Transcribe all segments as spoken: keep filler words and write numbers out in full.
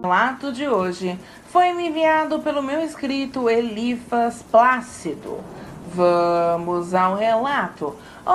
relato de hoje foi me enviado pelo meu inscrito Elifas Plácido. Vamos ao relato.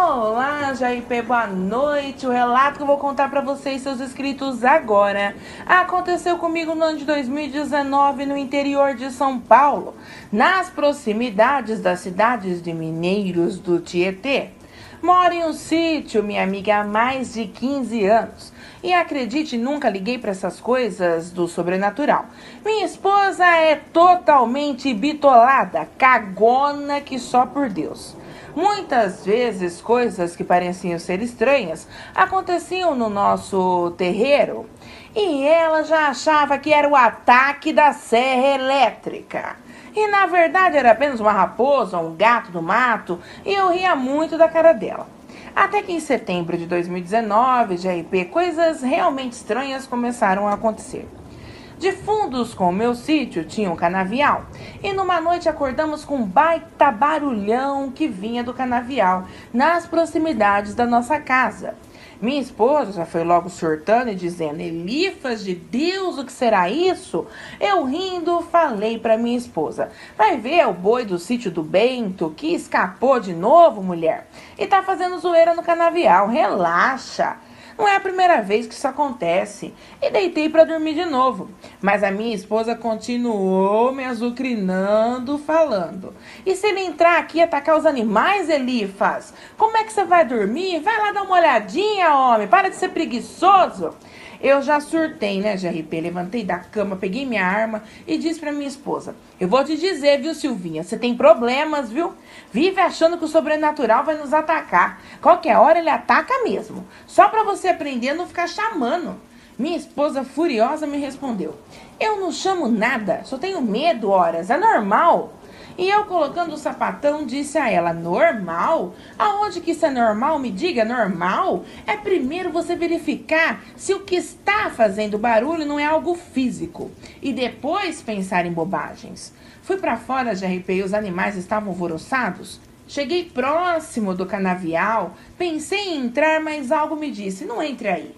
Olá, Jair P, boa noite. O relato que eu vou contar para vocês, seus inscritos, agora aconteceu comigo no ano de dois mil e dezenove no interior de São Paulo, nas proximidades das cidades de Mineiros do Tietê. Moro em um sítio, minha amiga, há mais de quinze anos. E acredite, nunca liguei para essas coisas do sobrenatural. Minha esposa é totalmente bitolada, cagona que só por Deus. Muitas vezes, coisas que pareciam ser estranhas aconteciam no nosso terreiro e ela já achava que era o ataque da serra elétrica. E na verdade era apenas uma raposa, um gato do mato, e eu ria muito da cara dela. Até que em setembro de dois mil e dezenove, Jair P, coisas realmente estranhas começaram a acontecer. De fundos com o meu sítio tinha um canavial, e numa noite acordamos com um baita barulhão que vinha do canavial, nas proximidades da nossa casa. Minha esposa já foi logo surtando e dizendo: Elifas de Deus, o que será isso? Eu rindo falei para minha esposa: vai ver o boi do sítio do Bento que escapou de novo, mulher, e tá fazendo zoeira no canavial, relaxa. Não é a primeira vez que isso acontece. E deitei para dormir de novo. Mas a minha esposa continuou me azucrinando, falando: e se ele entrar aqui e atacar os animais, Elifas? Como é que você vai dormir? Vai lá dar uma olhadinha, homem. Para de ser preguiçoso. Eu já surtei, né, G R P? Levantei da cama, peguei minha arma e disse pra minha esposa: eu vou te dizer, viu, Silvinha? Você tem problemas, viu? Vive achando que o sobrenatural vai nos atacar. Qualquer hora ele ataca mesmo. Só pra você aprender a não ficar chamando. Minha esposa, furiosa, me respondeu: eu não chamo nada, só tenho medo, horas. É normal. E eu, colocando o sapatão, disse a ela: normal? Aonde que isso é normal? Me diga, normal? É primeiro você verificar se o que está fazendo barulho não é algo físico. E depois pensar em bobagens. Fui para fora, G R P, e os animais estavam alvoroçados. Cheguei próximo do canavial, pensei em entrar, mas algo me disse: não entre aí.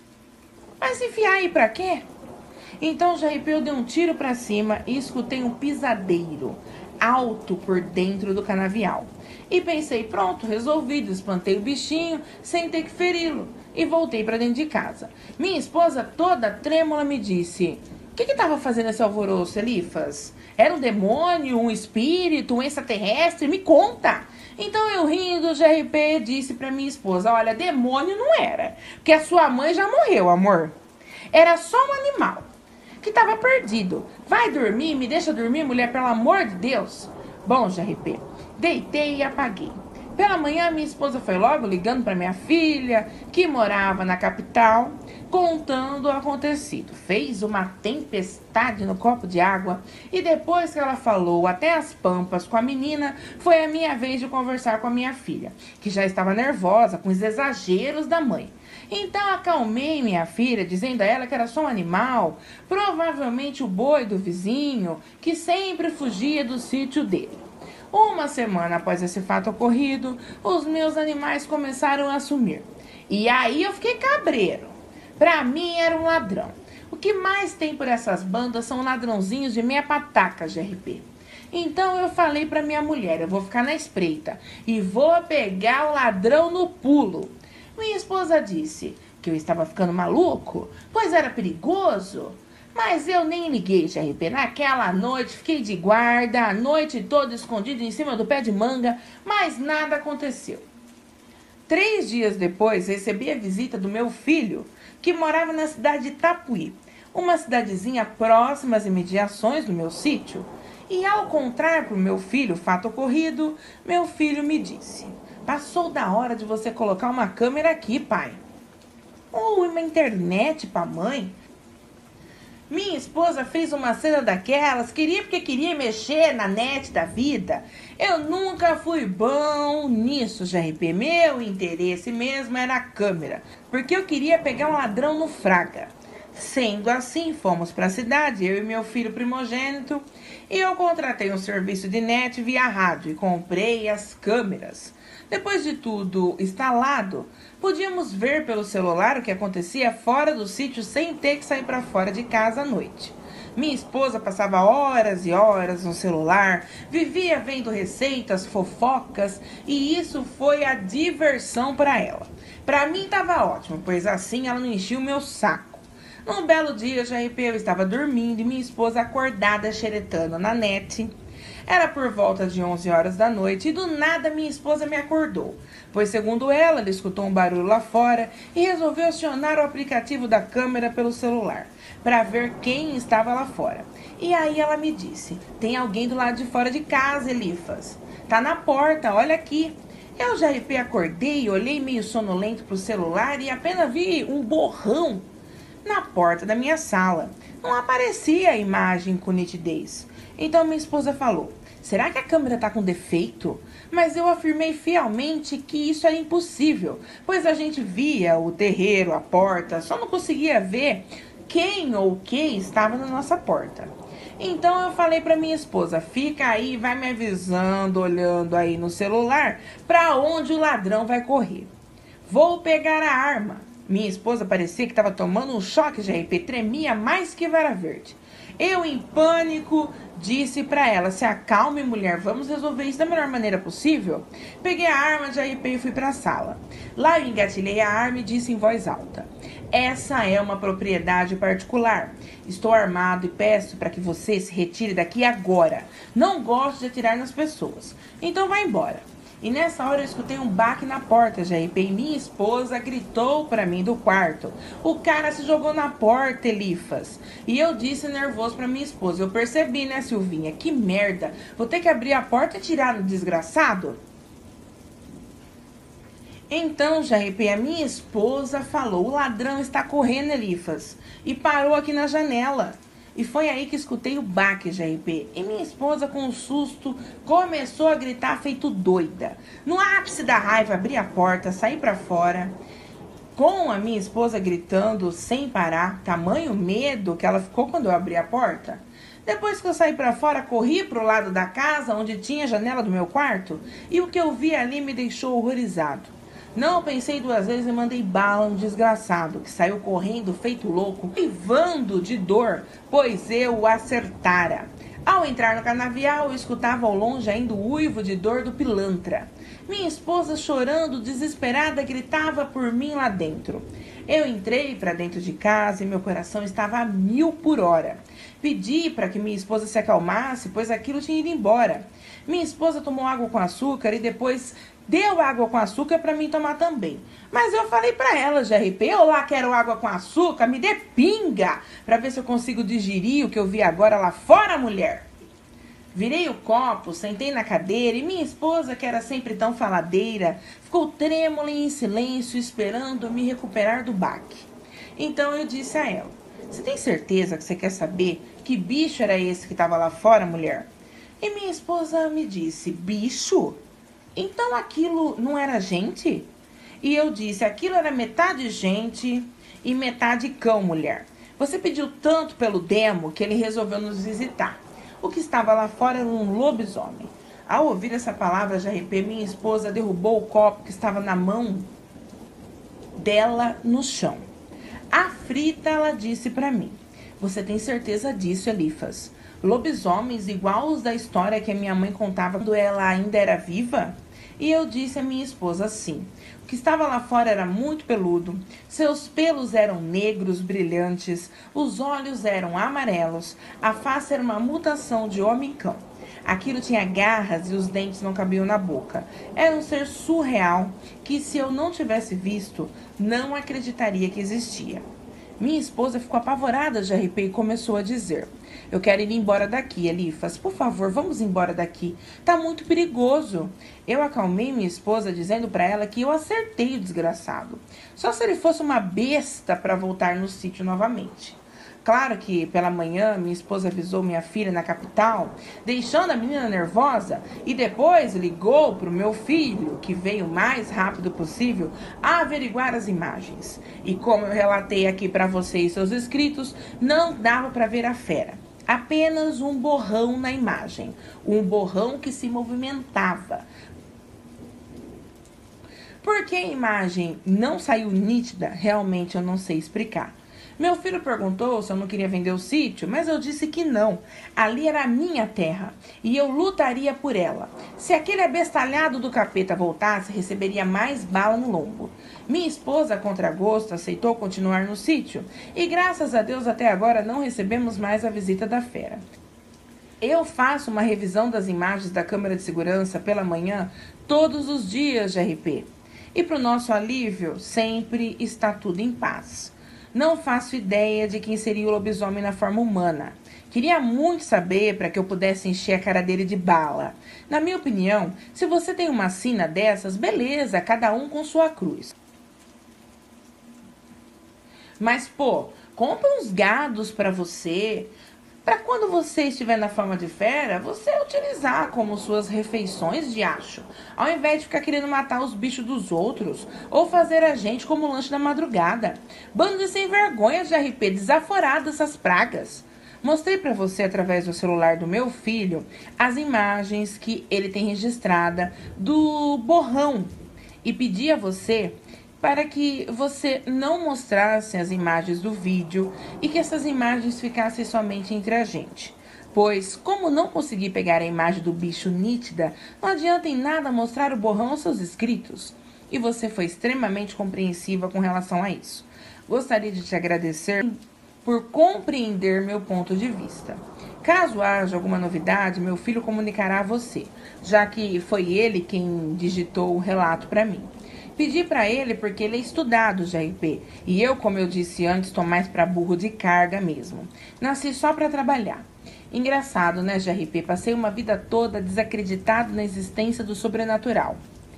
Mas enfiar aí pra quê? Então, G R P, eu dei um tiro para cima e escutei um pisadeiro alto por dentro do canavial. E pensei: pronto, resolvido. Espantei o bichinho sem ter que feri-lo e voltei para dentro de casa. Minha esposa, toda trêmula, me disse: o que que estava fazendo esse alvoroço, Elifas? Era um demônio, um espírito, um extraterrestre? Me conta! Então eu, rindo, G R P, disse para minha esposa: olha, demônio não era, porque a sua mãe já morreu, amor. Era só um animal que estava perdido. Vai dormir, me deixa dormir, mulher, pelo amor de Deus. Bom, G R P, deitei e apaguei. Pela manhã, minha esposa foi logo ligando para minha filha, que morava na capital, contando o acontecido. Fez uma tempestade no copo de água e depois que ela falou até as pampas com a menina, foi a minha vez de conversar com a minha filha, que já estava nervosa com os exageros da mãe. Então acalmei minha filha, dizendo a ela que era só um animal, provavelmente o boi do vizinho, que sempre fugia do sítio dele. Uma semana após esse fato ocorrido, os meus animais começaram a sumir. E aí eu fiquei cabreiro. Pra mim era um ladrão. O que mais tem por essas bandas são ladrãozinhos de meia pataca, G R P. Então eu falei pra minha mulher: eu vou ficar na espreita e vou pegar o ladrão no pulo. Minha esposa disse que eu estava ficando maluco, pois era perigoso. Mas eu nem liguei, G R P. Naquela noite fiquei de guarda, a noite toda escondido em cima do pé de manga, mas nada aconteceu. Três dias depois, recebi a visita do meu filho, que morava na cidade de Itapuí, uma cidadezinha próxima às imediações do meu sítio. E ao contar para o meu filho o fato ocorrido, meu filho me disse: passou da hora de você colocar uma câmera aqui, pai. Ou uma internet para mãe. Minha esposa fez uma cena daquelas, queria porque queria mexer na net da vida. Eu nunca fui bom nisso, G R P. Meu interesse mesmo era a câmera, porque eu queria pegar um ladrão no Fraga. Sendo assim, fomos para a cidade, eu e meu filho primogênito, e eu contratei um serviço de net via rádio e comprei as câmeras. Depois de tudo instalado, podíamos ver pelo celular o que acontecia fora do sítio sem ter que sair para fora de casa à noite. Minha esposa passava horas e horas no celular, vivia vendo receitas, fofocas, e isso foi a diversão para ela. Para mim estava ótimo, pois assim ela não enchia o meu saco. Num belo dia, já eu estava dormindo e minha esposa acordada xeretando na net. Era por volta de onze horas da noite e do nada minha esposa me acordou, pois segundo ela, ela escutou um barulho lá fora e resolveu acionar o aplicativo da câmera pelo celular, para ver quem estava lá fora. E aí ela me disse, tem alguém do lado de fora de casa, Elifas. Tá na porta, olha aqui. Eu já acordei, olhei meio sonolento pro celular e apenas vi um borrão na porta da minha sala. Não aparecia a imagem com nitidez. Então minha esposa falou, será que a câmera está com defeito? Mas eu afirmei fielmente que isso era impossível, pois a gente via o terreiro, a porta, só não conseguia ver quem ou o que estava na nossa porta. Então eu falei para minha esposa, fica aí, vai me avisando, olhando aí no celular, para onde o ladrão vai correr. Vou pegar a arma. Minha esposa parecia que estava tomando um choque de R P, tremia mais que vara verde. Eu, em pânico, disse para ela, se acalme, mulher, vamos resolver isso da melhor maneira possível. Peguei a arma de R P e fui para a sala. Lá eu engatilhei a arma e disse em voz alta, essa é uma propriedade particular. Estou armado e peço para que você se retire daqui agora. Não gosto de atirar nas pessoas. Então vá embora. E nessa hora eu escutei um baque na porta de R P e minha esposa gritou para mim do quarto. O cara se jogou na porta, Elifas. E eu disse nervoso para minha esposa. Eu percebi, né, Silvinha? Que merda. Vou ter que abrir a porta e tirar no desgraçado? Então, já R P, a minha esposa falou, o ladrão está correndo, Elifas. E parou aqui na janela. E foi aí que escutei o baque, G R P. E minha esposa, com um susto, começou a gritar feito doida. No ápice da raiva, abri a porta, saí pra fora, com a minha esposa gritando sem parar. Tamanho medo que ela ficou quando eu abri a porta. Depois que eu saí pra fora, corri pro lado da casa, onde tinha a janela do meu quarto. E o que eu vi ali me deixou horrorizado. Não pensei duas vezes e mandei bala no desgraçado, que saiu correndo feito louco, uivando de dor, pois eu o acertara. Ao entrar no canavial, eu escutava ao longe ainda o uivo de dor do pilantra. Minha esposa, chorando, desesperada, gritava por mim lá dentro. Eu entrei para dentro de casa e meu coração estava a mil por hora. Pedi para que minha esposa se acalmasse, pois aquilo tinha ido embora. Minha esposa tomou água com açúcar e depois deu água com açúcar para mim tomar também. Mas eu falei para ela, G R P, eu lá quero água com açúcar, me dê pinga, para ver se eu consigo digerir o que eu vi agora lá fora, mulher. Virei o copo, sentei na cadeira e minha esposa, que era sempre tão faladeira, ficou trêmula e em silêncio, esperando me recuperar do baque. Então eu disse a ela, você tem certeza que você quer saber que bicho era esse que estava lá fora, mulher? E minha esposa me disse, bicho? Então aquilo não era gente? E eu disse, aquilo era metade gente e metade cão, mulher. Você pediu tanto pelo demo que ele resolveu nos visitar. O que estava lá fora era um lobisomem. Ao ouvir essa palavra, G R P, minha esposa derrubou o copo que estava na mão dela no chão. Aflita, ela disse para mim, você tem certeza disso, Elifas? Lobisomens igual os da história que a minha mãe contava quando ela ainda era viva? E eu disse à minha esposa sim. O que estava lá fora era muito peludo, seus pelos eram negros, brilhantes, os olhos eram amarelos, a face era uma mutação de homem-cão. Aquilo tinha garras e os dentes não cabiam na boca. Era um ser surreal que, se eu não tivesse visto, não acreditaria que existia. Minha esposa ficou apavorada, G R P, e começou a dizer, eu quero ir embora daqui, Elifas, por favor, vamos embora daqui, tá muito perigoso. Eu acalmei minha esposa dizendo para ela que eu acertei o desgraçado, só se ele fosse uma besta para voltar no sítio novamente. Claro que pela manhã minha esposa avisou minha filha na capital, deixando a menina nervosa, e depois ligou para o meu filho, que veio o mais rápido possível a averiguar as imagens. E como eu relatei aqui para vocês seus inscritos, não dava para ver a fera. Apenas um borrão na imagem, um borrão que se movimentava. Por que a imagem não saiu nítida, realmente eu não sei explicar. Meu filho perguntou se eu não queria vender o sítio, mas eu disse que não. Ali era a minha terra e eu lutaria por ela. Se aquele abestalhado do capeta voltasse, receberia mais bala no lombo. Minha esposa, contra gosto, aceitou continuar no sítio e graças a Deus até agora não recebemos mais a visita da fera. Eu faço uma revisão das imagens da câmera de segurança pela manhã todos os dias, G R P. E para o nosso alívio, sempre está tudo em paz. Não faço ideia de quem seria o lobisomem na forma humana. Queria muito saber para que eu pudesse encher a cara dele de bala. Na minha opinião, se você tem uma sina dessas, beleza, cada um com sua cruz. Mas, pô, compra uns gados para você, para quando você estiver na forma de fera, você utilizar como suas refeições de acho, ao invés de ficar querendo matar os bichos dos outros, ou fazer a gente como lanche da madrugada. Bando de sem vergonha, G R P, desaforado essas pragas. Mostrei para você, através do celular do meu filho, as imagens que ele tem registrada do borrão e pedi a você para que você não mostrasse as imagens do vídeo e que essas imagens ficassem somente entre a gente. Pois, como não consegui pegar a imagem do bicho nítida, não adianta em nada mostrar o borrão aos seus inscritos. E você foi extremamente compreensiva com relação a isso. Gostaria de te agradecer por compreender meu ponto de vista. Caso haja alguma novidade, meu filho comunicará a você, já que foi ele quem digitou o relato para mim. Pedi para ele porque ele é estudado, G R P. E eu, como eu disse antes, estou mais para burro de carga mesmo. Nasci só para trabalhar. Engraçado, né, G R P? Passei uma vida toda desacreditado na existência do sobrenatural.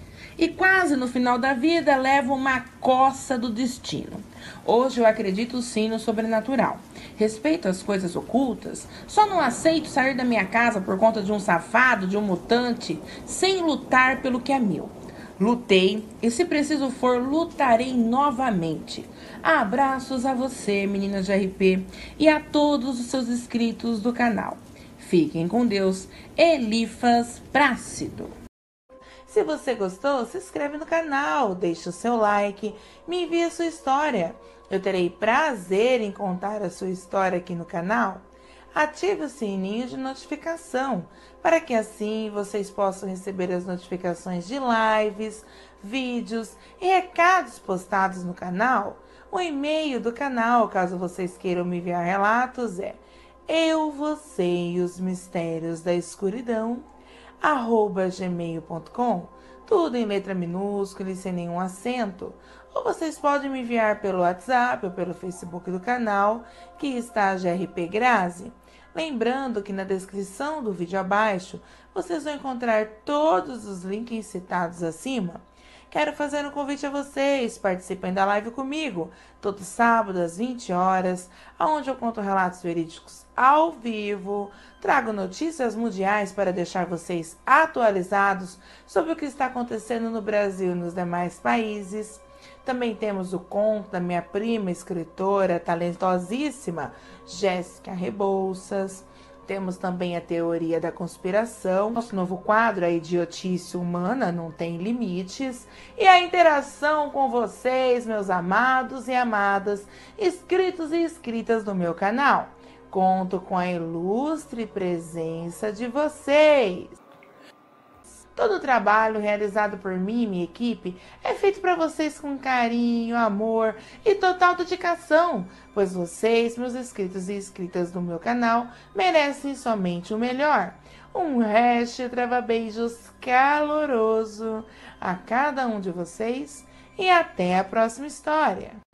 E quase no final da vida levo uma coça do destino. Hoje eu acredito sim no sobrenatural. Respeito as coisas ocultas, só não aceito sair da minha casa por conta de um safado, de um mutante, sem lutar pelo que é meu. Lutei e, se preciso for, lutarei novamente. Abraços a você, menina G R P, e a todos os seus inscritos do canal. Fiquem com Deus. Elifas Plácido. Se você gostou, se inscreve no canal, deixe o seu like, me envie a sua história. Eu terei prazer em contar a sua história aqui no canal. Ative o sininho de notificação, para que assim vocês possam receber as notificações de lives, vídeos e recados postados no canal. O e-mail do canal, caso vocês queiram me enviar relatos, é eu, você e os mistérios da escuridão, arroba gmail ponto com, tudo em letra minúscula e sem nenhum acento. Ou vocês podem me enviar pelo WhatsApp ou pelo Facebook do canal, que está G R P Grazi. Lembrando que na descrição do vídeo abaixo, vocês vão encontrar todos os links citados acima. Quero fazer um convite a vocês, participem da live comigo, todo sábado às vinte horas, onde eu conto relatos verídicos ao vivo, trago notícias mundiais para deixar vocês atualizados sobre o que está acontecendo no Brasil e nos demais países. Também temos o conto da minha prima, escritora talentosíssima, Jéssica Rebouças. Temos também a teoria da conspiração. Nosso novo quadro, a idiotice humana, não tem limites. E a interação com vocês, meus amados e amadas, inscritos e inscritas do meu canal. Conto com a ilustre presença de vocês. Todo o trabalho realizado por mim e minha equipe é feito para vocês com carinho, amor e total dedicação, pois vocês, meus inscritos e inscritas do meu canal, merecem somente o melhor. Um resto trava-beijos caloroso a cada um de vocês e até a próxima história.